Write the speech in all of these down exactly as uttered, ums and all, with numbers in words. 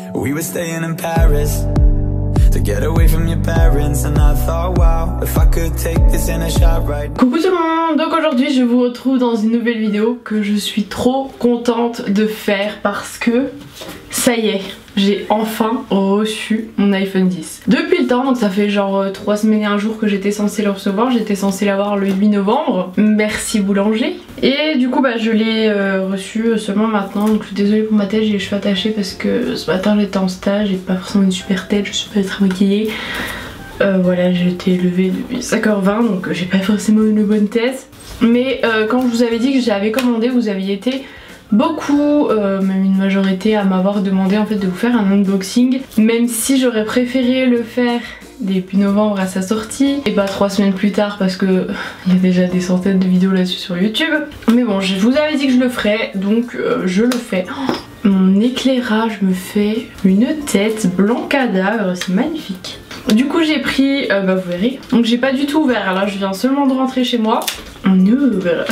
We were staying in Paris to get away from your parents, and I thought, wow, if I could take this in a shot right. Coucou tout le monde, donc aujourd'hui je vous retrouve dans une nouvelle vidéo que je suis trop contente de faire parce que ça y est, j'ai enfin reçu mon iPhone dix. Depuis le temps, donc ça fait genre trois semaines et un jour que j'étais censée le recevoir, j'étais censée l'avoir le huit novembre, merci boulanger. Et du coup bah je l'ai euh, reçu seulement maintenant, donc je suis désolée pour ma tête, j'ai les cheveux attachés parce que ce matin j'étais en stage, j'ai pas forcément une super tête, je suis pas très maquillée. Euh, voilà, j'ai été levée depuis cinq heures vingt donc j'ai pas forcément une bonne tête. Mais euh, quand je vous avais dit que j'avais commandé, vous aviez été beaucoup, euh, même une majorité, à m'avoir demandé en fait de vous faire un unboxing. Même si j'aurais préféré le faire début novembre à sa sortie et pas trois semaines plus tard parce que il y a déjà des centaines de vidéos là-dessus sur YouTube. Mais bon, je vous avais dit que je le ferais, donc euh, je le fais. Oh, mon éclairage me fait une tête blanc cadavre, c'est magnifique. Du coup j'ai pris, euh, bah vous verrez, donc j'ai pas du tout ouvert, là je viens seulement de rentrer chez moi. On ouvre.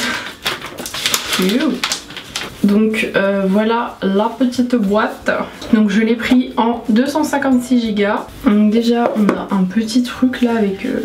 Donc euh, voilà la petite boîte. Donc je l'ai pris en deux cent cinquante-six gigas. Donc déjà on a un petit truc là avec euh,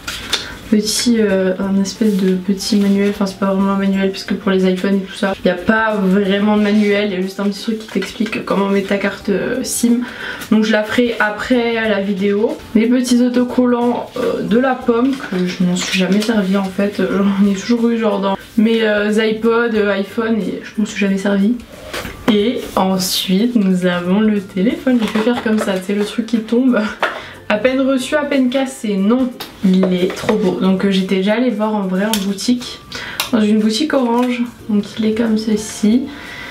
petit euh, un espèce de petit manuel. Enfin c'est pas vraiment un manuel puisque pour les iPhones et tout ça il n'y a pas vraiment de manuel, il y a juste un petit truc qui t'explique comment mettre ta carte euh, SIM. Donc je la ferai après la vidéo. Les petits autocollants euh, de la pomme que je m'en suis jamais servi en fait. J'en ai toujours eu genre dans mes euh, iPod, euh, iPhone et je m'en suis jamais servi. Et ensuite nous avons le téléphone. Je vais faire comme ça, c'est le truc qui tombe. À peine reçu, à peine cassé. Non, il est trop beau. Donc euh, j'étais déjà allée le voir en vrai en boutique, dans une boutique orange. Donc il est comme ceci.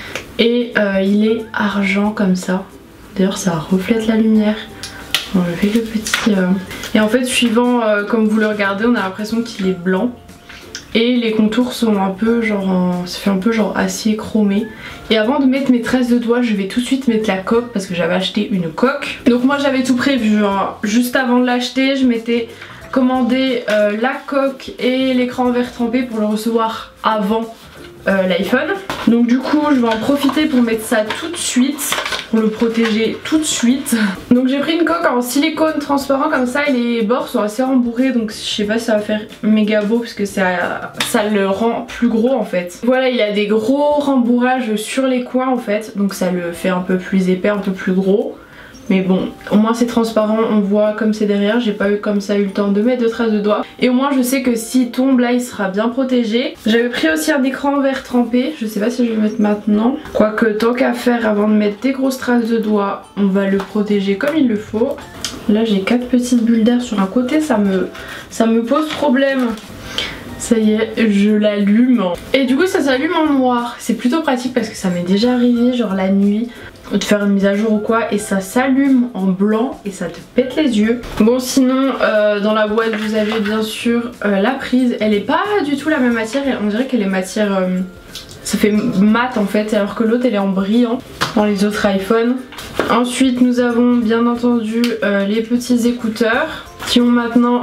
Et euh, il est argent comme ça. D'ailleurs ça reflète la lumière. Bon, je fais le petit... Euh... Et en fait suivant euh, comme vous le regardez, on a l'impression qu'il est blanc. Et les contours sont un peu genre en... ça fait un peu genre acier chromé. Et avant de mettre mes traces de doigts, je vais tout de suite mettre la coque parce que j'avais acheté une coque. Donc moi j'avais tout prévu hein. Juste avant de l'acheter, je m'étais commandé euh, la coque et l'écran vert trempé pour le recevoir avant euh, l'iPhone. Donc du coup je vais en profiter pour mettre ça tout de suite, pour le protéger tout de suite. Donc j'ai pris une coque en silicone transparent comme ça et les bords sont assez rembourrés, donc je sais pas si ça va faire méga beau parce que ça, ça le rend plus gros en fait. Voilà, il a des gros rembourrages sur les coins en fait, donc ça le fait un peu plus épais, un peu plus gros. Mais bon, au moins c'est transparent, on voit comme c'est derrière, j'ai pas eu comme ça eu le temps de mettre de traces de doigts. Et au moins je sais que s'il tombe là il sera bien protégé. J'avais pris aussi un écran vert trempé, je sais pas si je vais le mettre maintenant. Quoique tant qu'à faire avant de mettre des grosses traces de doigts, on va le protéger comme il le faut. Là j'ai quatre petites bulles d'air sur un côté, ça me, ça me pose problème. Ça y est, je l'allume. Et du coup ça s'allume en noir, c'est plutôt pratique parce que ça m'est déjà arrivé genre la nuit de faire une mise à jour ou quoi et ça s'allume en blanc et ça te pète les yeux. Bon sinon euh, dans la boîte vous avez bien sûr euh, la prise, elle est pas du tout la même matière, on dirait qu'elle est matière euh, ça fait mat en fait alors que l'autre elle est en brillant dans les autres iPhones. Ensuite nous avons bien entendu euh, les petits écouteurs qui ont maintenant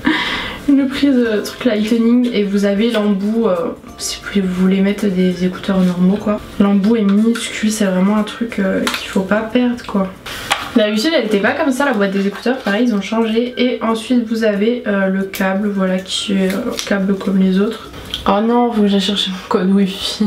une prise euh, truc lightning et vous avez l'embout euh, si vous voulez mettre des écouteurs normaux quoi. L'embout est minuscule, c'est vraiment un truc euh, qu'il faut pas perdre quoi. D'habitude elle était pas comme ça la boîte des écouteurs, pareil ils ont changé. Et ensuite vous avez euh, le câble voilà qui est euh, câble comme les autres. Oh non, faut que j'aille chercher mon code wifi.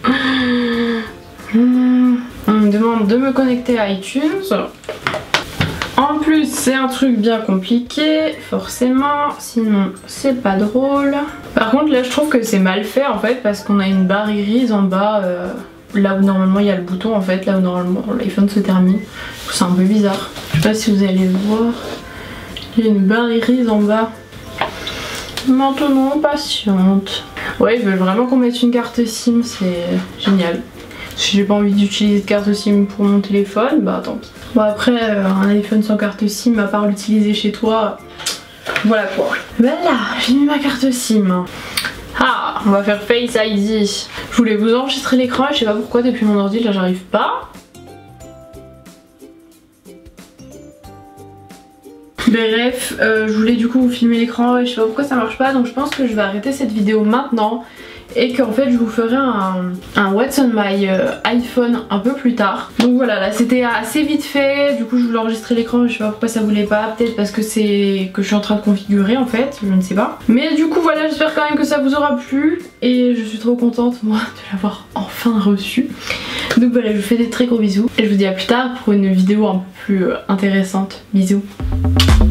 hmm. On me demande de me connecter à iTunes. En plus c'est un truc bien compliqué forcément, sinon c'est pas drôle. Par contre là je trouve que c'est mal fait en fait parce qu'on a une barre grise en bas euh, là où normalement il y a le bouton en fait, là où normalement l'iPhone se termine. C'est un peu bizarre, je sais pas si vous allez le voir. Il y a une barre grise en bas. Maintenant patiente. Ouais ils veulent vraiment qu'on mette une carte SIM, c'est génial. Si j'ai pas envie d'utiliser de carte SIM pour mon téléphone, bah tant pis. Bon après euh, un iPhone sans carte SIM à part l'utiliser chez toi, voilà quoi. Voilà, j'ai mis ma carte SIM. Ah, on va faire Face I D. Je voulais vous enregistrer l'écran et je sais pas pourquoi depuis mon ordi là j'arrive pas. Bref, euh, je voulais du coup vous filmer l'écran et je sais pas pourquoi ça marche pas, donc je pense que je vais arrêter cette vidéo maintenant et qu'en fait je vous ferai un, un What's on my euh, iPhone un peu plus tard. Donc voilà, là c'était assez vite fait, du coup je voulais enregistrer l'écran, je sais pas pourquoi ça voulait pas, peut-être parce que c'est que je suis en train de configurer en fait, je ne sais pas. Mais du coup voilà, j'espère quand même que ça vous aura plu et je suis trop contente moi de l'avoir enfin reçu. Donc voilà, je vous fais des très gros bisous et je vous dis à plus tard pour une vidéo un peu plus intéressante. Bisous.